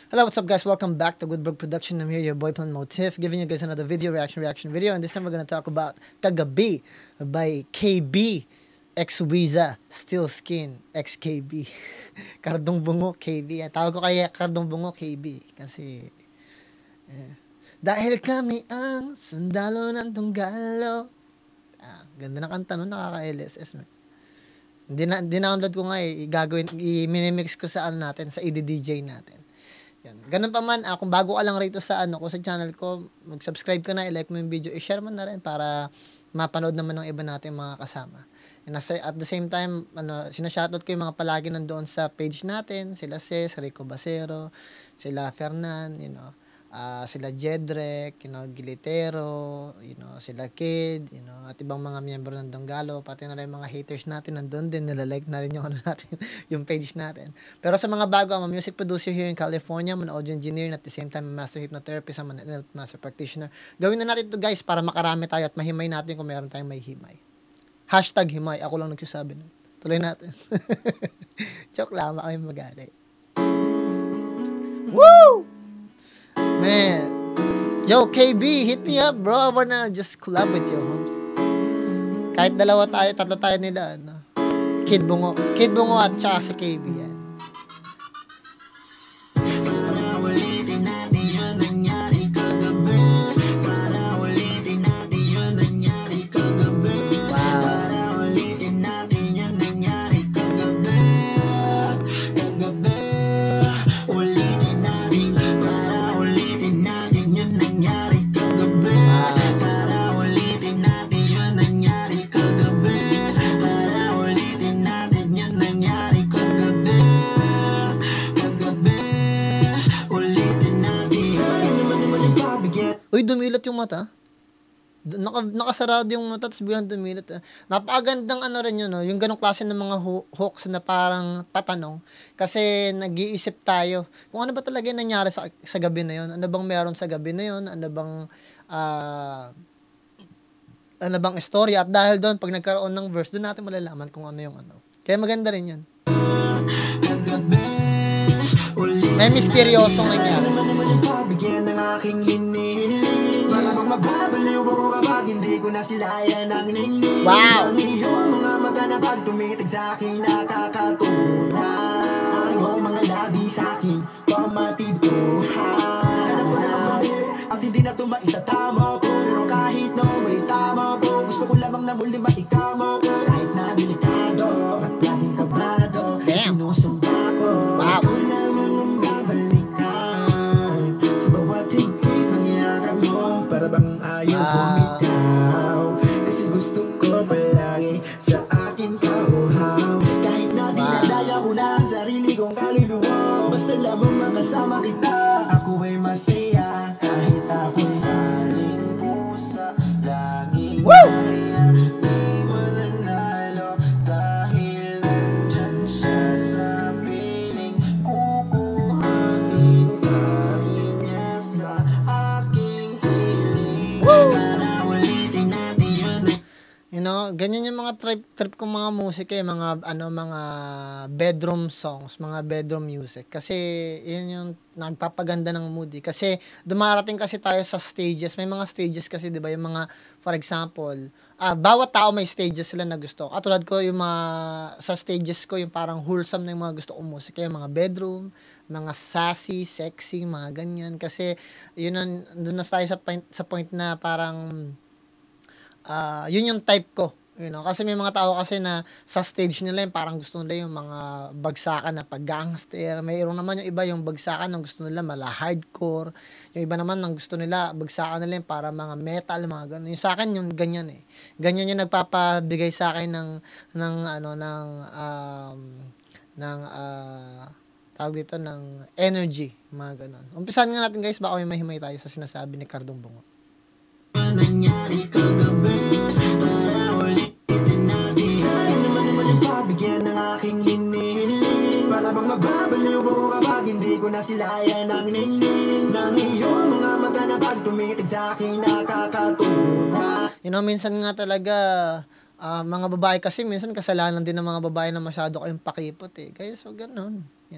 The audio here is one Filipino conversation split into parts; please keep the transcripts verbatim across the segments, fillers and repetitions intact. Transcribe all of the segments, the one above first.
Hello, what's up guys? Welcome back to Goodberg Production. I'm here, your boy Plan Motif, giving you guys another video reaction reaction video. And this time we're gonna talk about Kagabi by K B X Wiza, Still Skin X K B. Kardong Bungo K B. Tawag ko kaya Kardong Bungo K B kasi eh, dahil kami ang sundalo ng tunggalo. Ah, ganda ng kanta nun, nakaka-L S S man. Dinownload ko nga eh, gagawin, i-minimix ko sa ano natin, sa i-D J natin. Yan. Ganun pa man, ah, kung bago ka lang rito sa ano ko sa channel ko, mag-subscribe ka na, i-like mo yung video, i-share mo na rin para mapanood naman ng iba natin mga kasama. And at the same time, ano, sinashoutout ko yung mga palagi nandoon sa page natin, sila Ces, Rico Basero, sila Fernan, you know, uh, sila Jedrek, you know, Gilitero, you know, sila Kid, you know, at ibang mga miyembro ng Donggalo, pati na rin mga haters natin nandoon din, nilalike na rin yung ano natin, yung page natin. Pero sa mga bago, I'm a music producer here in California, I'm an audio engineer, and at the same time, I'm a master hypnotherapist, I'm an N L P master practitioner. Gawin na natin to guys para makarami tayo at mahimay natin kung meron tayong may himay. Hashtag himay, ako lang nagsasabi nun. Tuloy natin. Joke lang, baka may magalit. Woo! Man, yo, K B, hit me up, bro. I wanna just collab with you, homes. Kahit dalawa tayo, tatlo tayo nila, ano. Kid Bungo. Kid Bungo at saka si K B, yan. Uy, dumilat yung mata. Naka, nakasarado yung mata, tapos biglang dumilat. Napakagandang ano rin yun, no? Yung ganong klase ng mga hooks na parang patanong. Kasi nag-iisip tayo, kung ano ba talaga yung nangyari sa, sa gabi na yun? Ano bang meron sa gabi na yun? Ano bang, uh, ano bang istorya? At dahil doon, pag nagkaroon ng verse, doon natin malalaman kung ano yung ano. Kaya maganda rin yan. May misteryosong nangyari. Bigyan ng aking hinihiling. Malamang mababaliw ako kapag hindi ko na sila yan ang ningning. Wow! Ang iyong mga mata na pag tumitig sa aking nakakatunan. Iyong mga labi sa aking pamatid ko. Alam ko na mali at hindi na ito maitatama ko. Pero kahit na may tama po, gusto ko lamang na muli maikama ko. Kahit na delikado at laging kabado, sinusumba ko. Wow! Para bang ayaw bumitaw, kasi gusto ko palagi sa akin kahuhaw. Kahit na dinadaya ko na ang sarili kong kaluluwa, basta lamang makasama kita, ako ay masaya. Kahit ako saling pusa, laging kaya di mananalo. Dahil nandyan siya sa piling, kukuhain ka rin niya sa aking piling. You know, ganyan yung mga trip trip kong mga musika, eh, mga ano mga bedroom songs, mga bedroom music. Kasi yun yung nagpapaganda ng mood. Eh. Kasi dumarating kasi tayo sa stages. May mga stages kasi, 'di ba, yung mga for example, ah, bawat tao may stages sila na gusto. Katulad ko yung mga sa stages ko yung parang wholesome na yung mga gusto kong musika, yung mga bedroom, mga sassy, sexy, mga ganyan. Kasi yun ang doon na tayo sa point, sa point na parang Uh, yun yung type ko, you know, kasi may mga tao kasi na sa stage nila yung parang gusto nila yung mga bagsakan na pag-gangster, mayroon naman yung iba yung bagsakan na gusto nila mala hardcore, yung iba naman ang gusto nila bagsakan nila yung para mga metal, mga ganun. Yung sa akin yung ganyan eh, ganyan yung nagpapabigay sa akin ng ng ano ng um, ng uh, tawag dito ng energy, mga ganun. Umpisahan nga natin guys, baka may mahimay tayo sa sinasabi ni Kardong Bungo. Nangyari kagabi, para ulitin natin. Ano man naman yung pabigyan ng aking hinihiling. Para bang mababaliw ako kapag hindi ko na sila yan ang ningning. Nang iyong mga mata na pag tumitig sa aking nakakatunan. You know, minsan nga talaga, uh, mga babae kasi, minsan kasalanan din ng mga babae na masyado kayong pakipot eh. Kaya so, ganun, you know.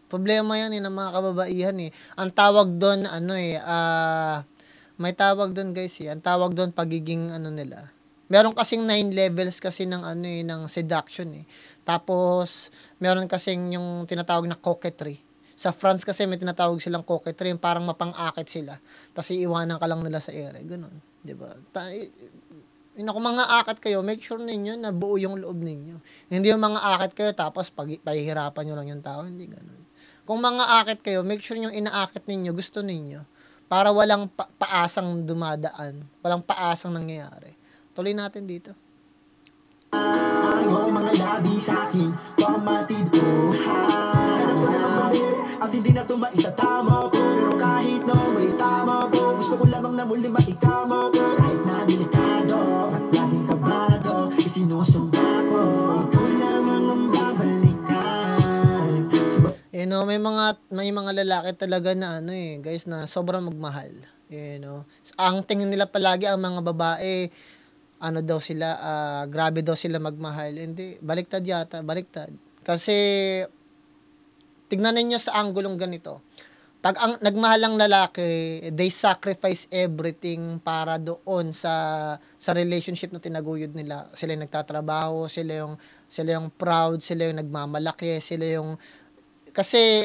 Problema yan eh, ng mga kababaihan eh. Ang tawag doon, ano eh, ah, may tawag doon guys eh. Ang tawag doon pagiging ano nila. Meron kasing nine levels kasi ng ano eh, ng seduction eh. Tapos, meron kasing yung tinatawag na coquetry. Sa France kasi may tinatawag silang coquetry, yung parang mapang-akit sila. Tapos iiwanan ka lang nila sa ere. Ganun. Diba? Ta- yun ako, mga akit kayo, make sure ninyo na buo yung loob ninyo. Hindi yung mga akit kayo tapos pag, pahihirapan nyo lang yung tao. Hindi ganun. Kung mga akit kayo, make sure yung inaakit ninyo, gusto ninyo. Para walang pa- paasang dumadaan. Walang paasang nangyayari. Tuloy natin dito. Yung mga labi sa'kin, pamatid ko. Alam ko na mali, ang hindi na ito maitatama ko. Pero kahit na may tama ko, gusto ko lamang na muli maikama ko. Kahit na delikado at laging kabado, isinusumba ko. Ikaw lamang ang babalikan. You know, may mga may mga lalaki talaga na ano eh, guys, na sobrang magmahal. You know, ang tingin nila palagi ang mga babae, ano daw sila, uh, grabe daw sila magmahal. Hindi, baliktad yata, baliktad. Kasi, tignan ninyo sa anggulong ganito. Pag ang nagmahal ang lalaki, they sacrifice everything para doon sa sa relationship na tinaguyod nila. Sila yung nagtatrabaho, sila yung, sila yung proud, sila yung nagmamalaki, sila yung, kasi,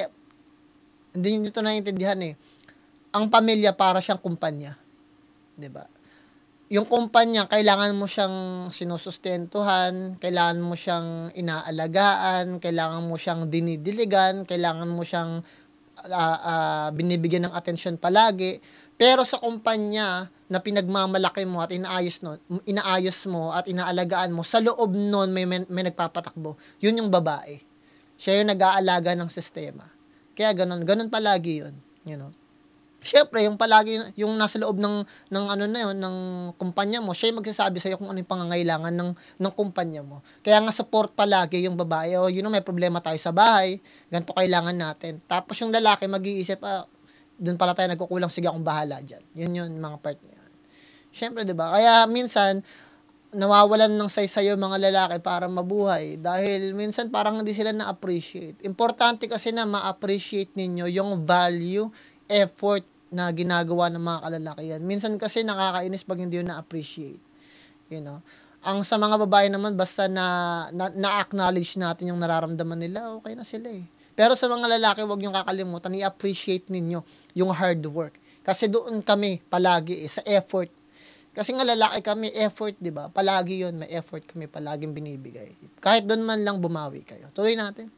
hindi nyo ito naiintindihan eh. Ang pamilya para siyang kumpanya. Diba? Yung kumpanya, kailangan mo siyang sinusustentuhan, kailangan mo siyang inaalagaan, kailangan mo siyang dinidiligan, kailangan mo siyang uh, uh, binibigyan ng atensyon palagi. Pero sa kumpanya na pinagmamalaki mo at inaayos, no, inaayos mo at inaalagaan mo, sa loob nun may, may, may nagpapatakbo. Yun yung babae. Siya yung nag-aalaga ng sistema. Kaya ganun, ganun palagi yun. You know? Siyempre, yung palagi, yung nasa loob ng, ng ano na yun, ng kumpanya mo, siya yung magsasabi sa'yo kung ano yung pangangailangan ng, ng kumpanya mo. Kaya nga support palagi yung babae, o you know, may problema tayo sa bahay, ganito kailangan natin. Tapos yung lalaki mag-iisip, ah, dun pala tayo nagkukulang, sige akong bahala dyan. Yun yun, mga part niya. Siyempre, diba? Kaya minsan, nawawalan ng saysayo mga lalaki para mabuhay dahil minsan parang hindi sila na-appreciate. Importante kasi na ma-appreciate ninyo yung value, effort na ginagawa ng mga kalalakihan. Minsan kasi nakakainis pag hindi yun na-appreciate. You know? Ang sa mga babae naman, basta na, na, na-acknowledge natin yung nararamdaman nila, okay na sila eh. Pero sa mga lalaki, huwag niyong kakalimutan, i-appreciate ninyo yung hard work. Kasi doon kami palagi eh, sa effort. Kasi nga lalaki kami, effort, di ba? Palagi yun, may effort kami palaging binibigay. Kahit doon man lang bumawi kayo. Tuloy natin.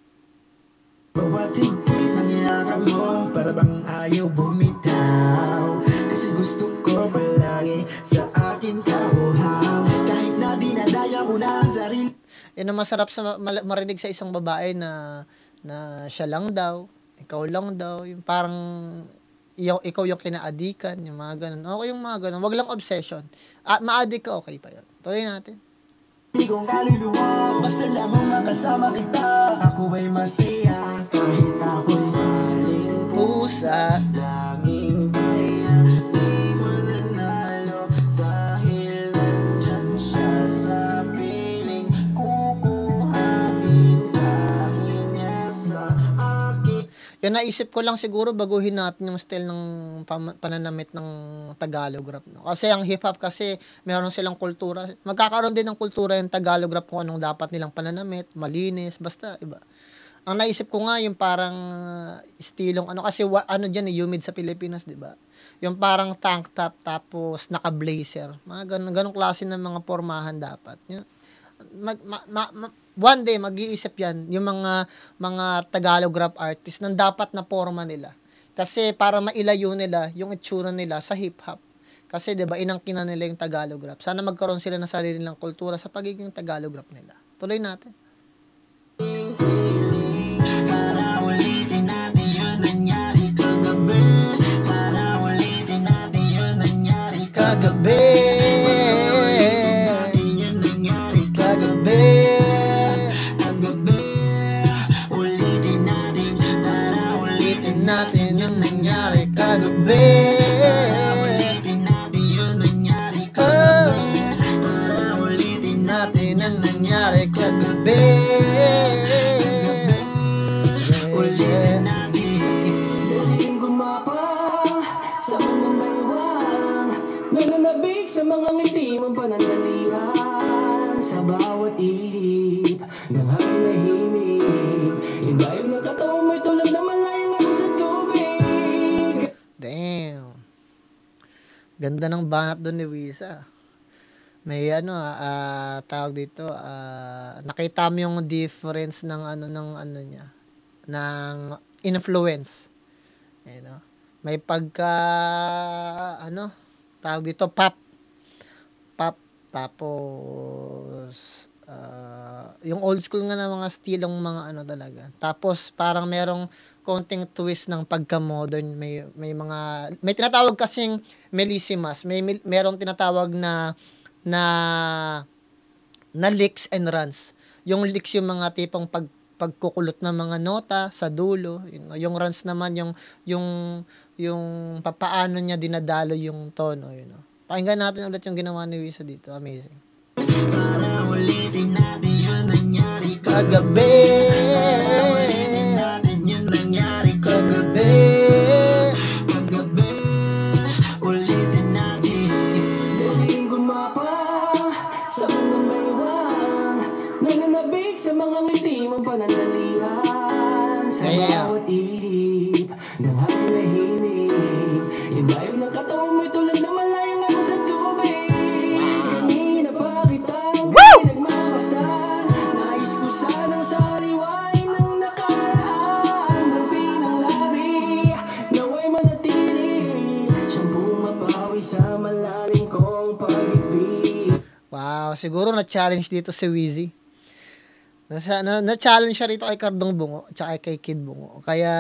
Bawat higpit ng iyakap mo, para bang ayaw bumitaw. Kasi gusto ko palagi sa akin kahuhaw. Kahit na dinadaya ko na ang sarili. Yan ang masarap sa marinig sa isang babae na na siya lang daw, ikaw lang daw, yung parang yung, ikaw yung kinaadikan, yung mga ganun. Okay yung mga ganun. Wag lang obsession. At ma-addict ka, okay pa yun. Tuloy natin. Hindi kong kaluluwa, basta lamang makasama kita. Ako ay masaya, kahit ako'y maling pusa. Laging kaya, di mananalo. Dahil nandyan siya sa piling. Kukuhain kahit niya sa akin. Yan, naisip ko lang siguro baguhin natin yung style ng pananamit ng Tagalog rap. No? Kasi ang hip-hop kasi meron silang kultura. Magkakaroon din ng kultura yung Tagalog rap kung anong dapat nilang pananamit, malinis, basta iba. Ang naisip ko nga yung parang uh, estilong ano kasi wa, ano diyan eh, humid sa Pilipinas, 'di ba? Yung parang tank top tapos naka-blazer. Mga ganun, ganung klase ng mga pormahan dapat. Yung, mag, ma, ma, ma, one day mag-iisip yan yung mga mga Tagalog rap artists nang dapat na porma nila. Kasi para mailayo nila yung itsura nila sa hip-hop. Kasi 'di ba inangkinan nila yung Tagalog rap. Sana magkaroon sila ng sarili nilang kultura sa pagiging Tagalog rap nila. Tuloy natin. Para ulitin natin yun nangyari kagabi. Para ulitin natin yun nangyari kagabi. Natin yung nangyari kagabi. Para ulitin natin yun nangyari kagabi. Para ulitin natin yung nangyari kagabi. Ulitin natin. Ganda ng banat doon ni Wiza. May ano, ah, tawag dito, ah, nakita mo yung difference ng ano ng ano niya, ng influence. You know? May pagka ano, tawag dito pop, pop tapos ah, yung old school nga na mga stilong mga ano talaga. Tapos parang merong konting twist ng pagka-modern, may may mga may tinatawag kasing Mellissimas, may mel- merong tinatawag na na na licks and runs. Yung licks yung mga tipong pag pagkukulot ng mga nota sa dulo, yung, yung runs naman yung yung yung papaano niya dinadalo yung tono, you know. Pakinggan natin ulit yung ginawa ni Wiza dito. Amazing. Para ulitin natin yun nangyari Kagabi, Para ulitin natin yun nangyari kagabi Kagabi, ulitin natin Daling gumapang sa unang baywang Nananabik sa mga ngiti mong panandalian Sa Yeah. bawat ihip ng hangin na hinig Yung dayog ng katawan mo'y tulad na malayang ako sa tubig Kanina pa kitang pinagmamasdan Nais ko sanang sariwain ng nakaraan Dampi ng labi, naway manatili Siyang pumapawi sa malalim kong pag-ibig Wow, siguro na-challenge dito si Wheezy. Nasa, na, na-challenge siya rito kay Cardong Bungo tsaka kay Kid Bungo. Kaya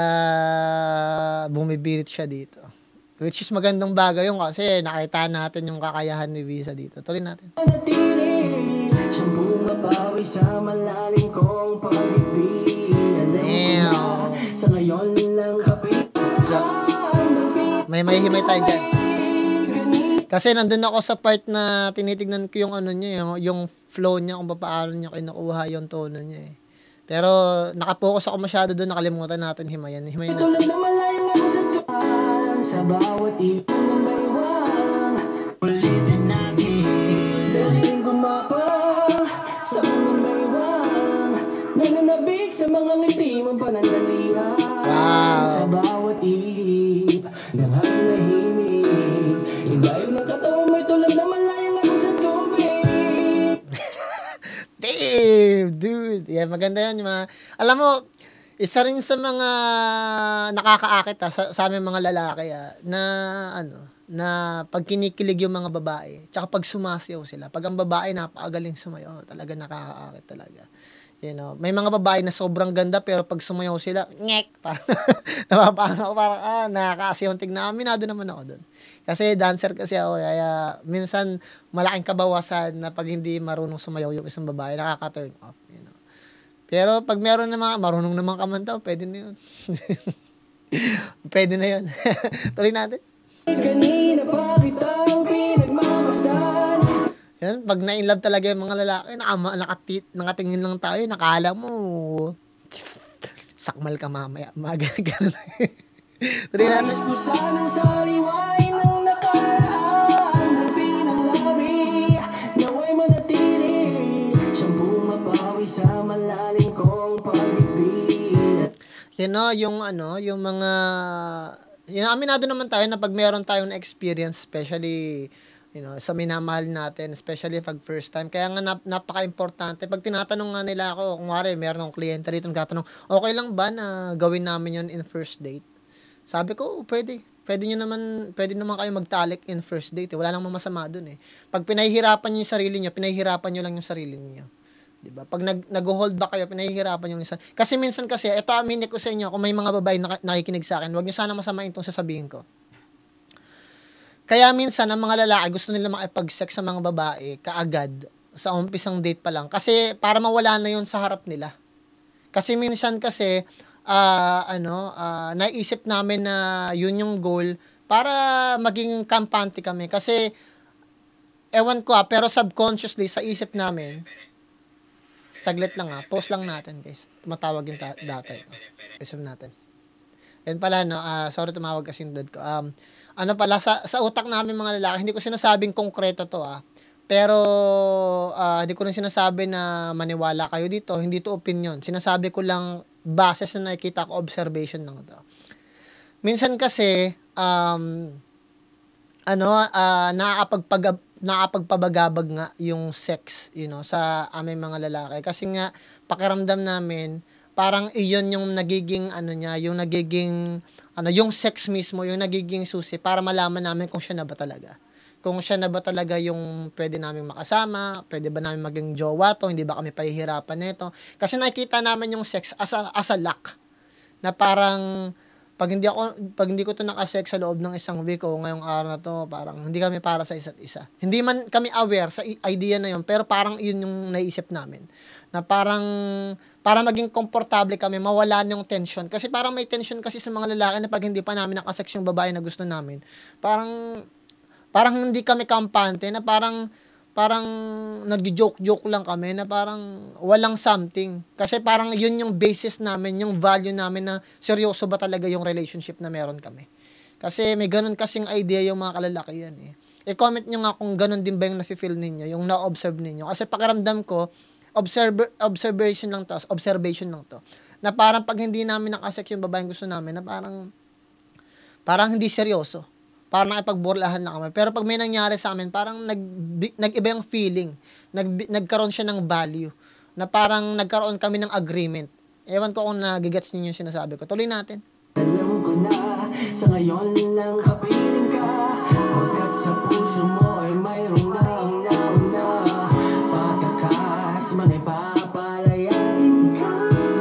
bumibirit siya dito. Which is magandang bagay yun kasi nakita natin yung kakayahan ni Wiza dito. Tuloy natin. Manatili, siyang pumapawi sa malalim kong pag-ibig Alam ko na, sa ngayon lang kapitan May may himay tayo dyan. Kasi nandun ako sa part na tinitignan ko yung ano niya, yung, yung flow niya, kung paano niya kinukuha yung tono niya eh. Pero nakapokus ako masyado doon, nakalimutan natin himayan. Himayan natin. Tulad na malayang ako sa tuwan Sa bawat ipon ng baywang Ulitin natin Daling gumapang sa unang baywang Nananabik sa mga ngiti mong panandalian Wow. Sa bawat ihip ng hangin na hinig Yung dayog ng katawan mo'y tulad na malayang ako sa tubig Damn, dude. Yeah, maganda yan. Yung mga, alam mo, isa rin sa mga nakakaakit ha, sa, sa aming mga lalaki ha, na ano, na pag kinikilig yung mga babae, tsaka pag sumasayaw sila, pag ang babae napakagaling sumayaw, talaga nakakaakit talaga. You know, may mga babae na sobrang ganda pero pag sumayaw sila, ngek, parang napapaano ako, parang ah, nakakasiyong tignan. Aminado naman ako doon. Kasi dancer kasi ako, kaya minsan malaking kabawasan na pag hindi marunong sumayaw yung isang babae, nakaka-turn off, you know. Pero pag meron na mga marunong naman kamanta, pwede na yun. Pwede na yun. Tuloy natin. Kanina pa kitang pinagmamasdan Yan, pag na-inlove talaga yung mga lalaki, nakama, nakatit, nakatingin lang tayo, nakala mo, sakmal ka mamaya. Mga ganun. Tuloy natin. Nais ko sanang sariwain ng nakaraan Dampi ng labi, naway manatili Siyang pumapawi sa malalim kong pag-ibig You know, yung ano, yung mga, yun, aminado naman tayo na pag meron tayong experience, especially, you know, sa minamahal natin, especially pag first time. Kaya nga nap- napaka-importante. Pag tinatanong nga nila ako, kung wari, meron akong kliyente rito, nagtatanong, okay lang ba na gawin namin yun in first date? Sabi ko, oh, pwede. Pwede nyo naman, pwede naman kayo magtalik in first date. Eh. Wala namang masama dun eh. Pag pinahihirapan nyo yung sarili nyo, pinahihirapan nyo lang yung sarili nyo. Diba? Pag nag, nag-hold back kayo, pinahihirapan yung isa. Kasi minsan kasi, ito aminin ko sa inyo, kung may mga babae na nakikinig sa akin, huwag nyo sana masamain itong sasabihin ko. Kaya minsan, ang mga lalaki, gusto nila makipag-sex sa mga babae, kaagad, sa umpisang date pa lang. Kasi, para mawala na yun sa harap nila. Kasi minsan kasi, ah ano, ah naisip namin na yun yung goal, para maging kampante kami. Kasi, ewan ko ah, pero subconsciously, sa isip namin, saglit lang ah, pause lang natin guys. Tumatawag yung ta- data. Isip natin. Yan pala, no, ah sorry tumawag kasi yung dad ko. Um, ano pala, sa, sa utak namin mga lalaki, hindi ko sinasabing konkreto to ah. Pero, ah, hindi ko rin sinasabi na maniwala kayo dito. Hindi to opinion. Sinasabi ko lang, base sa nakikita ko, observation lang to. Minsan kasi, um, ano, ah, nakakapagpagab nakakapagpabagabag nga yung sex, you know, sa aming mga lalaki. Kasi nga, pakiramdam namin, parang iyon yung nagiging, ano niya, yung nagiging, ano, yung sex mismo, yung nagiging susi para malaman namin kung siya na ba talaga. Kung siya na ba talaga yung pwede naming makasama, pwede ba namin maging jowa to, hindi ba kami pahihirapan nito. Kasi nakikita namin yung sex as a, as a luck na parang pag hindi ako pag hindi ko to naka-sex sa loob ng isang week o ngayong araw na to, parang hindi kami para sa isa't isa. Hindi man kami aware sa i- idea na yun, pero parang yun yung naisip namin. Na parang para maging komportable kami, mawala yung tension. Kasi parang may tension kasi sa mga lalaki na pag hindi pa namin naka-sex yung babae na gusto namin. Parang parang hindi kami kampante na parang parang nagjo-joke-joke lang kami na parang walang something. Kasi parang yun yung basis namin, yung value namin na seryoso ba talaga yung relationship na meron kami. Kasi may ganun kasing idea yung mga kalalaki yan eh. I-comment nyo nga kung ganun din ba yung nafe-feel ninyo, yung na-observe ninyo. Kasi pakiramdam ko, observer, observation lang to, observation lang to. Na parang pag hindi namin nakasex yung babaeng gusto namin, na parang parang hindi seryoso. Parang nakipagburlahan lang kami. Pero pag may nangyari sa amin, parang nag, nag-iba yung feeling. Nag, nagkaroon siya ng value. Na parang nagkaroon kami ng agreement. Ewan ko kung nagigets ninyo yung sinasabi ko. Tuloy natin. Alam ko na, sa ngayon lang kapiling ka. Pagkat sa puso mo ay mayroong nauna-una. Pagkakas man ay papalayain ka.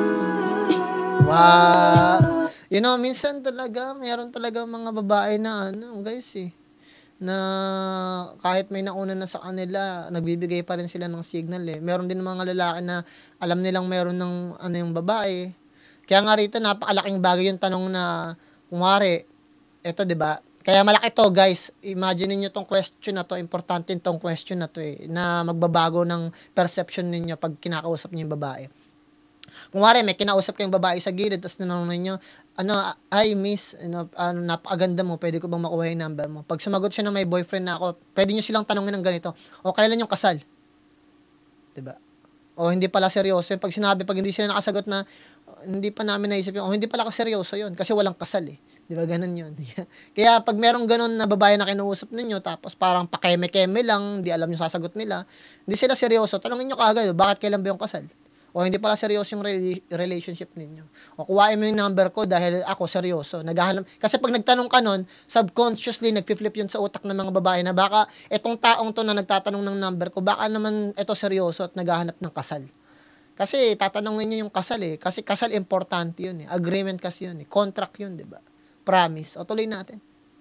Wow! You know, minsan talaga, meron talaga mga babae na, ano, guys eh, na kahit may nauna na sa kanila, nagbibigay pa rin sila ng signal eh. Meron din mga lalaki na alam nilang meron ng, ano yung babae. Kaya nga rito, napakalaking bagay yung tanong na, kumari, eto, di ba? Kaya malaki to, guys. Imagine niyo tong question na to, importante tong question na to eh, na magbabago ng perception ninyo pag kinakausap niyo yung babae. Kung wari, may kinausap kayong babae sa gilid, tapos nanong ninyo, ano, ay miss, ano, ano, napakaganda mo, pwede ko bang makuha yung number mo? Pag sumagot siya na may boyfriend na ako, pwede nyo silang tanongin ng ganito, o kailan yung kasal? Diba? O hindi pala seryoso. Pag sinabi, pag hindi sila nakasagot na, hindi pa namin naisip yun, o hindi pala ako seryoso yun, kasi walang kasal eh. Di ba, ganun yun. Kaya pag merong ganun na babae na kinuusap ninyo, tapos parang pakeme-keme lang, hindi alam yung sasagot nila, hindi sila seryoso, tanongin nyo kaagad, bakit kailan ba yung kasal? O hindi pala seryoso yung re- relationship ninyo. O kuhain mo yung number ko dahil ako seryoso. Naghahanap. Kasi pag nagtanong ka nun, subconsciously, nagpi-flip yun sa utak ng mga babae na baka itong taong to na nagtatanong ng number ko, baka naman ito seryoso at naghahanap ng kasal. Kasi tatanungin niyo yung kasal eh. Kasi kasal importante yun eh. Agreement kasi yun eh. Contract yun, di ba? Promise. O tuloy natin.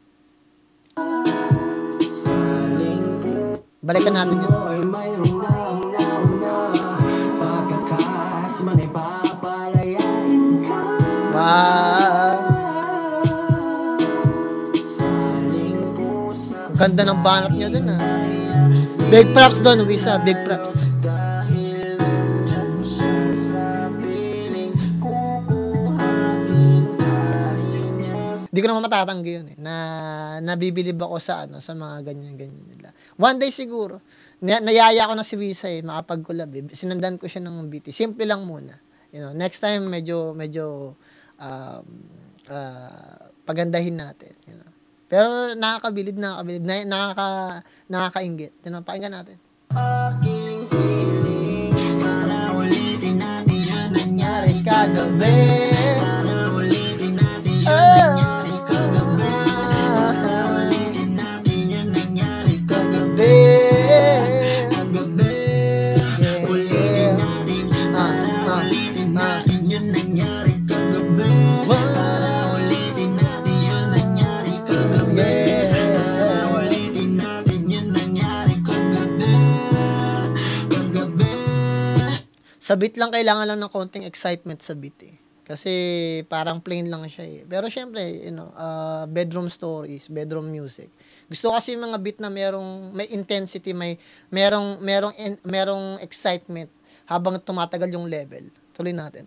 Balikan natin yun. Wow! Ganda ng banat niya dun ah. Big props doon, Wisa. Big props. Hindi ko naman matatanggi yun eh. Na nabibilib ako sa ano, sa mga ganyan-ganyan nila. One day siguro, na, nayaya ko na si Wisa eh, makapag-collab eh. Sinundan ko siya ng B T. Simple lang muna. You know, next time medyo medyo um, uh, pagandahin natin, you know. Pero nakakabilib, nakakabilib, na, nakaka nakakainggit. You know, pakinggan natin. Aking piling, sana ulitin natin yan nangyari kagabi. Sana ulitin natin yan nangyari kagabi. Sana ulitin natin yan nangyari kagabi. Kagabi, ulitin natin. Sana ulitin natin yan nangyari kagabi. Sana ulitin natin yan nangyari kagabi. Sana ulitin natin yan nangyari kagabi. Kagabi. Sa beat lang, kailangan lang ng konting excitement sa beat eh. Kasi parang plain lang siya eh. Pero syempre, you know, uh, bedroom stories, bedroom music. Gusto ko kasi yung mga beat na merong may intensity, may merong merong merong excitement habang tumatagal yung level. Tuloy natin.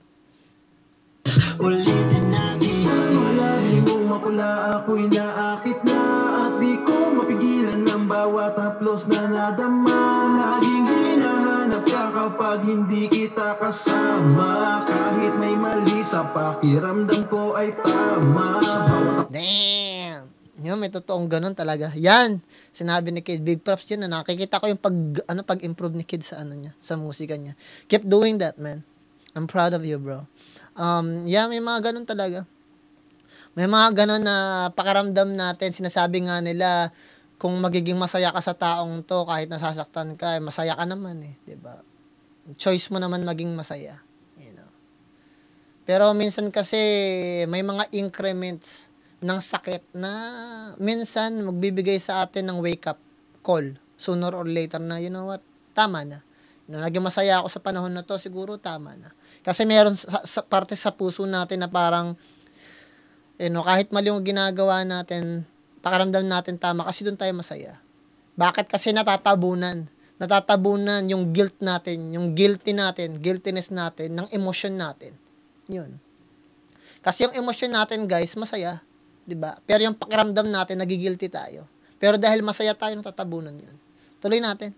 Ulitin natin. Malaki mo mapula, ako'y naakit na. At di ko mapigilan ang bawat haplos na nadama. Laging hinahanap ka kapag hindi kita kasama. Kahit may mali sa pakiramdam ko ay tama. Damn! Yun, may totoong ganun talaga. Yan, sinabi ni Kid. Big props yun na nakikita ko yung pag, ano, pag-improve ni Kid sa ano niya, sa musika niya. Keep doing that, man. I'm proud of you, bro. Um, yeah, may mga ganun talaga. May mga ganun na pakaramdam natin. Sinasabi nga nila, kung magiging masaya ka sa taong to, kahit nasasaktan ka, masaya ka naman eh. Diba? Choice mo naman maging masaya. You know? Pero minsan kasi, may mga increments ng sakit na minsan magbibigay sa atin ng wake up call sooner or later na, you know what, tama na. You know, naging masaya ako sa panahon na to, siguro tama na. Kasi meron sa, sa parte sa puso natin na parang, you know, kahit mali yung ginagawa natin, pakaramdam natin tama kasi doon tayo masaya. Bakit? Kasi natatabunan. Natatabunan yung guilt natin, yung guilty natin, guiltiness natin, ng emosyon natin. Yun. Kasi yung emosyon natin, guys, masaya. Diba? Pero yung pakiramdam natin, nagigilty tayo. Pero dahil masaya tayo, natatabunan yun. Tuloy natin.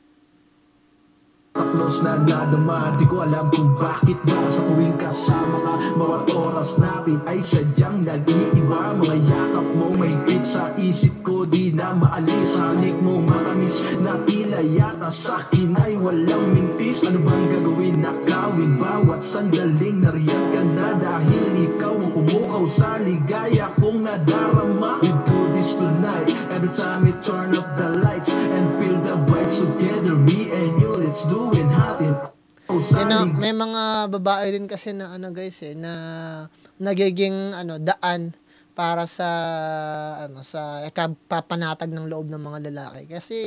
Close na nadama, di ko alam kung bakit ba sa tuwing kasama ka, mga oras natin ay sadyang nag-iiba. Mga yakap mo may higpit sa isip ko, di na maalis. Halik mo matamis na tila yata sa'kin ay walang mintis. Ano bang gagawin, nakawin bawat sandaling nariyan ka na, dahil ikaw ang pumukaw sa ligaya kong nadarama. We do this tonight, every time we turn up the lights and feel the vibes together, me and you, let's do it hot and you know, may mga babae din kasi na ano guys eh, na nagiging ano daan para sa ano sa ikapapanatag ng loob ng mga lalaki. Kasi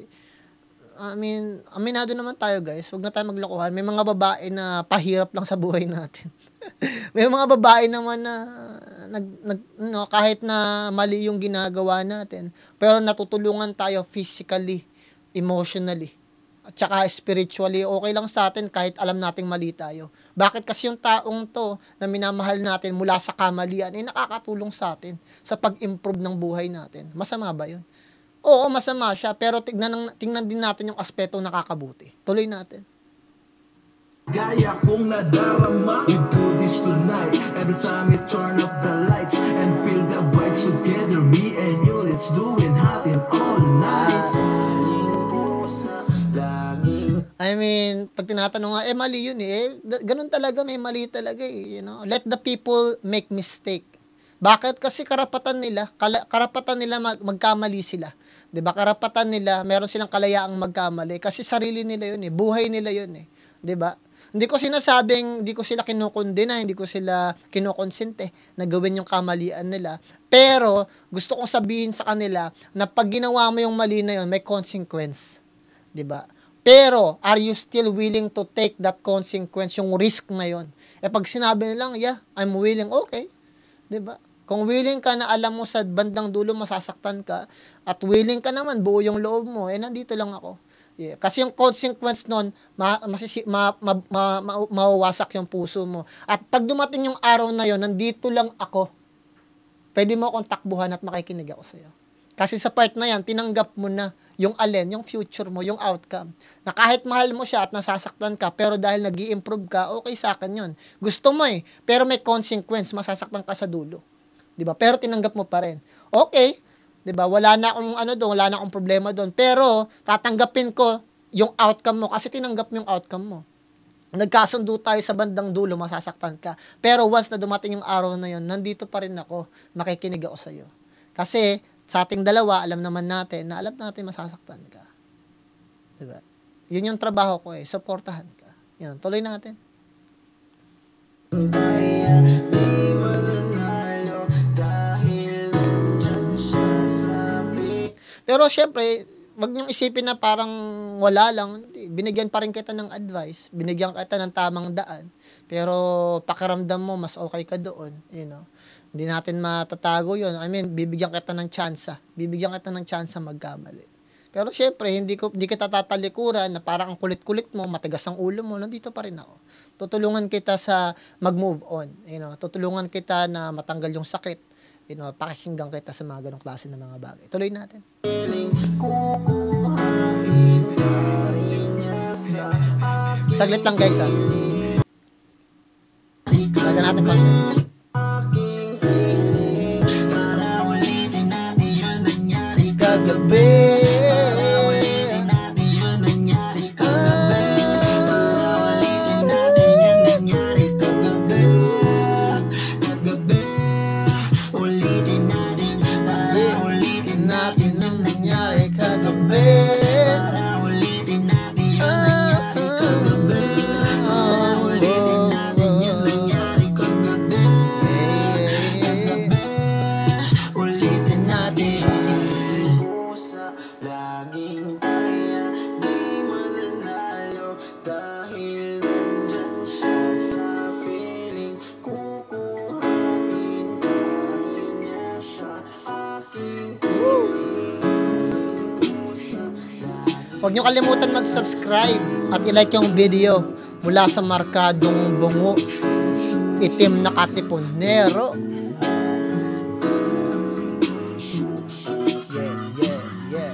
I mean, aminado naman tayo guys, huwag na tayo maglokohan. May mga babae na pahirap lang sa buhay natin. May mga babae naman na nag, nag no, kahit na mali yung ginagawa natin, pero natutulungan tayo physically, emotionally, at saka spiritually. Okay lang sa atin kahit alam nating mali tayo. Bakit? Kasi yung taong to na minamahal natin mula sa kamalian ay nakakatulong sa atin sa pag-improve ng buhay natin. Masama ba yun? Oo, masama siya, pero tingnan, tingnan din natin yung aspeto nakakabuti. Tuloy natin. Gaya kong nadarama, we do this tonight, every time we turn up the lights and feel the vibes together, me and you, let's do it hot and all night. I mean, pag tinatanong nga, eh mali yun eh, ganun talaga, may mali talaga eh, you know. Let the people make mistake. Bakit? Kasi karapatan nila, kala, karapatan nila mag, magkamali sila. 'Di ba? Karapatan nila, meron silang kalayaang magkamali kasi sarili nila 'yun eh, buhay nila 'yun eh. 'Di ba? Hindi ko sinasabing, hindi ko sila kinukondena, hindi ko sila kinokonsente na gawin yung kamalian nila. Pero gusto kong sabihin sa kanila na pag ginawa mo yung mali na 'yon, may consequence. 'Di ba? Pero are you still willing to take that consequence, yung risk na 'yon? Eh pag sinabi nilang, yeah, I'm willing, okay. 'Di ba? Kung willing ka na alam mo sa bandang dulo masasaktan ka, at willing ka naman buo yung loob mo, eh nandito lang ako. Yeah. Kasi yung consequence nun, ma, masisi, ma, ma, ma, ma, mawawasak yung puso mo. At pag dumating yung araw na yon, nandito lang ako. Pwede mo akong takbuhan at makikinig ako sa'yo. Kasi sa part na yan, tinanggap mo na yung alin, yung future mo, yung outcome. Na kahit mahal mo siya at nasasaktan ka, pero dahil nag-i-improve ka, okay sa akin yun. Gusto mo eh, pero may consequence, masasaktan ka sa dulo. 'Di ba? Pero tinanggap mo pa rin. Okay, 'di ba? Wala na akong ano doon, wala na akong problema doon. Pero tatanggapin ko yung outcome mo kasi tinanggap mo yung outcome mo. Nagkasundo tayo sa bandang dulo, masasaktan ka. Pero once na dumating yung araw na yon, nandito pa rin ako, makikinig ako sa iyo. Kasi sa ating dalawa, alam naman natin na alam natin masasaktan ka. 'Di ba? Yun yung trabaho ko eh, suportahan ka. Yan, tuloy natin. Pero syempre, wag niyong isipin na parang wala lang. Binigyan pa rin kita ng advice. Binigyan kita ng tamang daan. Pero pakiramdam mo, mas okay ka doon. You know? Hindi natin matatago yun. I mean, bibigyan kita ng tsansa. Bibigyan kita ng tsansa magkamali. Pero syempre, hindi, ko, hindi kita tatalikuran na parang ang kulit-kulit mo, matigas ang ulo mo, nandito pa rin ako. Tutulungan kita sa mag-move on. You know? Tutulungan kita na matanggal yung sakit. You know, pakikinggan kita sa mga ganong klase ng mga bagay. Tuloy natin. Saglit lang guys ha. Lagyan natin content. kagabi. Ulitin natin yung nangyari kagabi. Ulitin natin yung nangyari kagabi. Kagabi. Ulitin natin. Tara ulitin natin yung nangyari kagabi. Tara ulitin natin yung nangyari kagabi. Tara ulitin natin yung nangyari kagabi. Kagabi. Ulitin natin. Pusa, laging kaya, di mananalo dahil nandyan siya sa piling. Kukuhain ko rin niya sa aking piling. Pusa, laging Huwag nyo kalimutan mag-subscribe at i-like yung video mula sa markadong bungo, itim na katipunero. Yeah, yeah, yeah.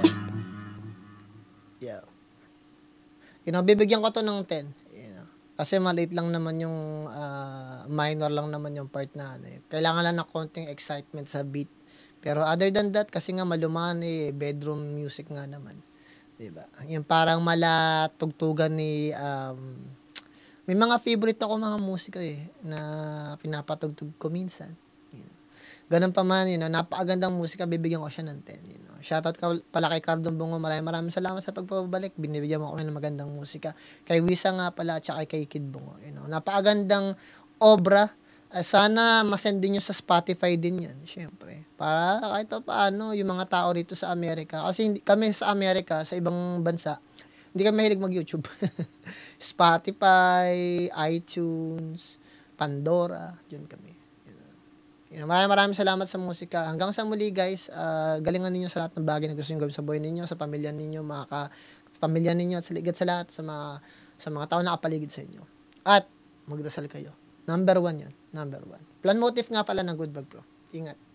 Yeah. You know, bibigyan ko to ng ten. You know, kasi maliit lang naman yung ah, minor lang naman yung part na ano, eh. Kailangan lang ng konting excitement sa beat. Pero other than that, kasi nga malumangan eh, bedroom music nga naman. Diba? Yung parang mala tugtugan ni um, may mga favorite ako mga musika eh na pinapatugtog ko minsan. You know. Ganun pa man, you know, napakagandang musika, bibigyan ko siya ng ten. You know. Shoutout ka pala kay Cardong Bungo. Maraming maraming salamat sa pagpapabalik. Binibigyan mo kami ng magandang musika. Kay Wisa nga pala at saka kay Kid Bungo. You know. Napakagandang obra. Uh, sana masend din nyo sa Spotify din yan, syempre. Para kahit pa paano, yung mga tao rito sa Amerika. Kasi hindi, kami sa Amerika, sa ibang bansa, hindi kami mahilig mag-YouTube. Spotify, iTunes, Pandora, dyan kami. You know. You know, maraming maraming salamat sa musika. Hanggang sa muli guys, uh, galingan ninyo sa lahat ng bagay na gusto nyo gawin sa buhay ninyo, sa pamilya ninyo, mga ka, pamilya ninyo, at sa ligat sa lahat, sa mga, sa mga tao na kapaligid sa inyo. At magdasal kayo. Number one yun. Number one. Plan motive nga pala ng Good Vlog Pro. Ingat.